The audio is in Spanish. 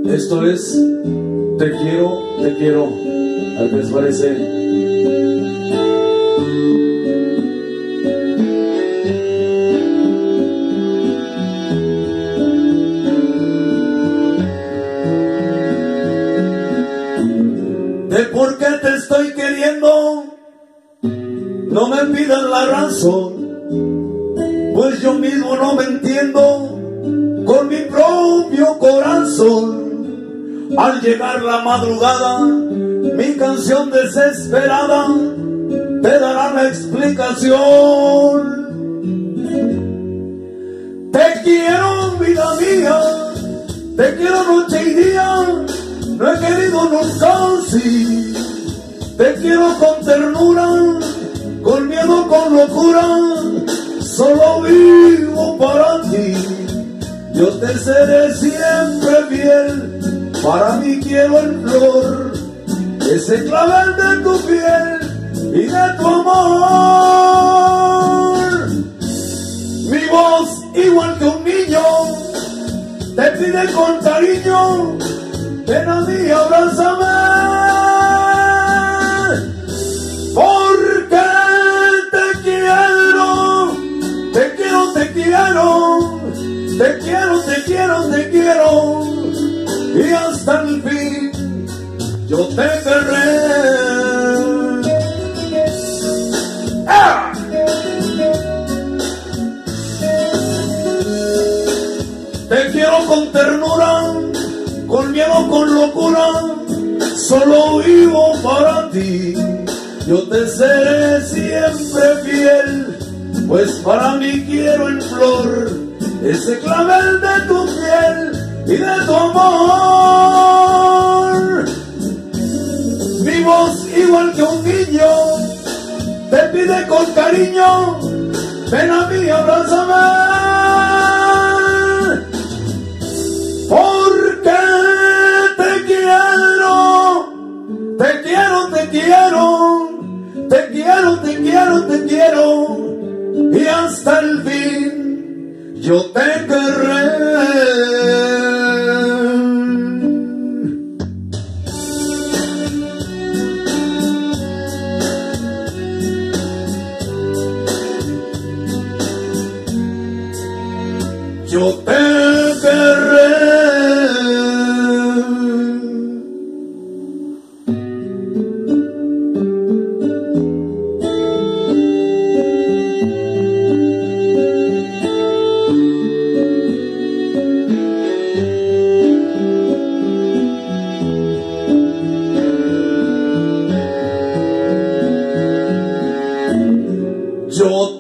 Esto es Te quiero, te quiero. A ver qué les parece. De por qué te estoy queriendo, no me pidas la razón, pues yo mismo no me entiendo con mi propio corazón. Al llegar la madrugada, mi canción desesperada te dará la explicación. Te quiero, vida mía, te quiero noche y día, no he querido nunca así. Te quiero con ternura, con miedo, con locura, solo vivo para ti. Yo te seré siempre fiel, para mí quiero en flor ese clavel de tu piel y de tu amor. Mi voz, igual que un niño, te pide con cariño, ven a mí, abrázame, porque te quiero, te quiero, te quiero, te quiero, te quiero, te quiero, y hasta el fin yo te querré. ¡Ah! Te quiero con ternura, con miedo, con locura, solo vivo para ti. Yo te seré siempre fiel, pues para mí quiero en flor ese clavel de tu piel y de tu amor. Mi voz, igual que un niño, te pide con cariño, ven a mí, abrázame, porque te quiero, te quiero, te quiero, te quiero, te quiero, te quiero, y hasta el fin yo te querré. Yo te querré. Yo